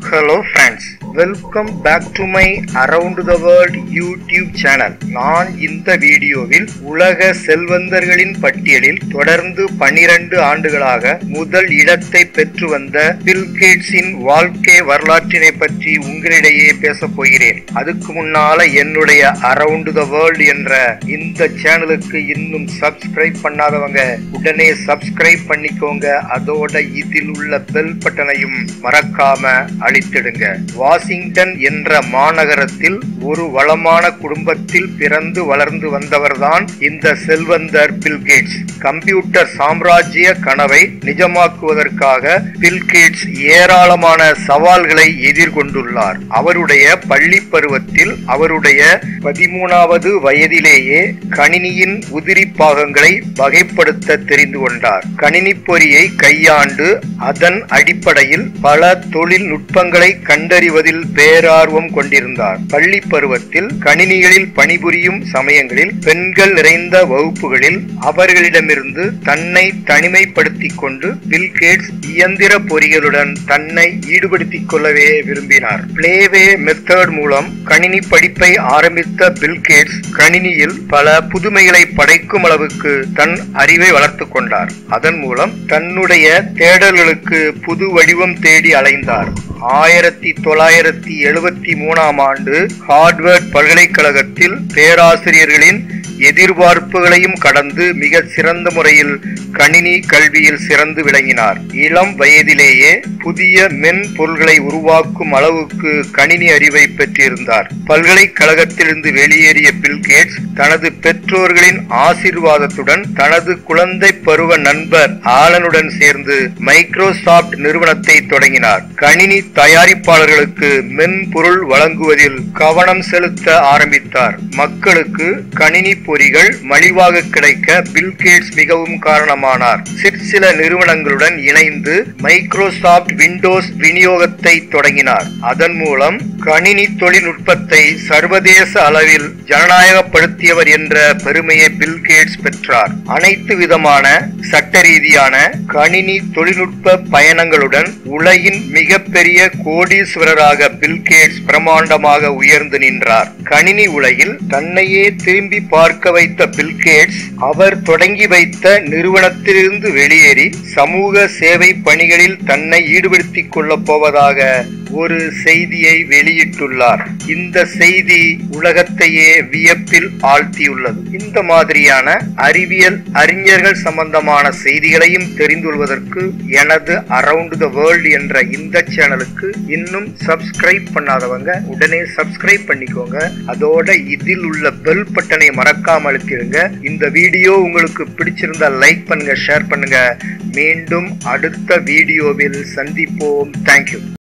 Hello friends, welcome back to my Around the World YouTube channel. நான் இந்த வீடியோவில் உலக செல்வந்தர்களின் பட்டியலில் தொடர்ந்து 12 ஆண்டுகளாக முதல் இடத்தை பெற்று வந்த பில் கேட்ஸின் வாழ்க்கை வரலாற்றினை பற்றி உங்களிடையே பேசப் போகிறேன். அதுக்கு முன்னால என்னுடைய Around the World என்ற இந்த சேனலுக்கு இன்னும் சப்ஸ்கிரைப் பண்ணாதவங்க உடனே சப்ஸ்கிரைப் பண்ணிக்கோங்க. அதோட இதில் உள்ள பெல் பட்டனையும் மறக்காம அழித்திடுங்க. வாஷிங்டன் என்ற மாநகரத்தில் ஒரு வளமான குடும்பத்தில் பிறந்து வளர்ந்து வந்தவர்தான் இந்த செல்வந்தர் பில் கேட்ஸ். கம்ப்யூட்டர் சாம்ராஜ்ய கனவை நிஜமாக்குவதற்காக பில் கேட்ஸ் ஏராளமான சவால்களை எதிர்கொண்டுள்ளார். அவருடைய பள்ளி பருவத்தில் அவருடைய 13வது வயதிலேயே கணினியின் உதிரி பாகங்களை வகைப்படுத்த தெரிந்து கொண்டார். கணினி பொறியை கையாண்டு அதன் அடிப்படையில் பல தொழில்நுட்பங்களை கண்டறிவதில் பேரார்வம் கொண்டிருந்தார். பள்ளி பருவத்தில் கணினிகளில் பணிபுரியும் சமயங்களில் பெண்கள் நிறைந்த வகுப்புகளில் அவர்களிடமிருந்து தன்னை தனிமைப்படுத்திக் கொண்டு பில் கேட்ஸ் இயந்திர பொறிகளுடன் தன்னை ஈடுபடுத்திக் கொள்ளவே விரும்பினார். பிளேவே மெத்தட் மூலம் கணினி படிப்பை ஆரம்பித்த பில் கேட்ஸ் கணினியில் பல புதுமைகளை படைக்கும் அளவுக்கு தன் அறிவை வளர்த்துக் கொண்டார். அதன் மூலம் தன்னுடைய தேடல்களுக்கு புது வடிவம் தேடி அலைந்தார். 1973ஆம் ஆண்டு ஹார்வர்ட் பல்கலைக்கழகத்தில் பேராசிரியர்களின் எதிர்பார்ப்புகளையும் கடந்து மிக சிறந்த முறையில் கணினி கல்வியில் சிறந்து விளங்கினார். இளம் வயதிலேயே புதிய மென்பொருள்களை உருவாக்கும் அளவுக்கு கணினி அறிவை பெற்றிருந்தார். பல்கலைக்கழகத்திலிருந்து வெளியேறிய பில் கேட்ஸ் தனது பெற்றோர்களின் ஆசீர்வாதத்துடன் தனது குழந்தை பருவ நண்பர் ஆலனுடன் சேர்ந்து மைக்ரோசாப்ட் நிறுவனத்தை தொடங்கினார். கணினி தயாரிப்பாளர்களுக்கு மென்பொருள் வழங்குவதில் கவனம் செலுத்த ஆரம்பித்தார். மக்களுக்கு கணினி பொறிகள் மலிவாக கிடைக்க பில் கேட்ஸ் மிகவும் காரணமானார். சில நிறுவனங்களுடன் இணைந்து மைக்ரோசாப்ட் விண்டோஸ் விநியோகத்தை தொடங்கினார். அதன் மூலம் கணினி தொழில்நுட்பத்தை சர்வதேச அளவில் ஜனநாயகப்படுத்தியவர் என்ற பெருமையை பில் கேட்ஸ் பெற்றார். அனைத்து விதமான சட்ட ரீதியான கணினி தொழில்நுட்ப பயணங்களுடன் உலகின் மிகப்பெரிய கோடீஸ்வரராக பில் கேட்ஸ் பிரமாண்டமாக உயர்ந்து நின்றார். கணினி உலகில் தன்னையே திரும்பி பார்க்க வைத்த பில் கேட்ஸ் அவர் தொடங்கி வைத்த நிறுவனத்திலிருந்து வெளியேறி சமூக சேவை பணிகளில் தன்னை ஈடுபடுத்திக் கொள்ளப் போவதாக ஒரு செய்தியை வெளியிட்டுள்ளார். இந்த செய்தி உலகத்தையே வியப்பில் ஆழ்த்தியுள்ளது. இந்த மாதிரியான அறிவியல் அறிஞர்கள் சம்பந்தமான செய்திகளையும் தெரிந்து கொள்வதற்கு எனது அரவுண்ட் த வேர்ல்ட் என்ற இந்த சேனலுக்கு இன்னும் சப்ஸ்கிரைப் பண்ணாதவங்க உடனே சப்ஸ்கிரைப் பண்ணிக்கோங்க. அதோட இதில் உள்ள பெல் பட்டனை மறக்காம அழுத்திடுங்க. இந்த வீடியோ உங்களுக்கு பிடிச்சிருந்தா லைக் பண்ணுங்க, ஷேர் பண்ணுங்க. மீண்டும் அடுத்த வீடியோவில் சந்திப்போம். தேங்க்யூ.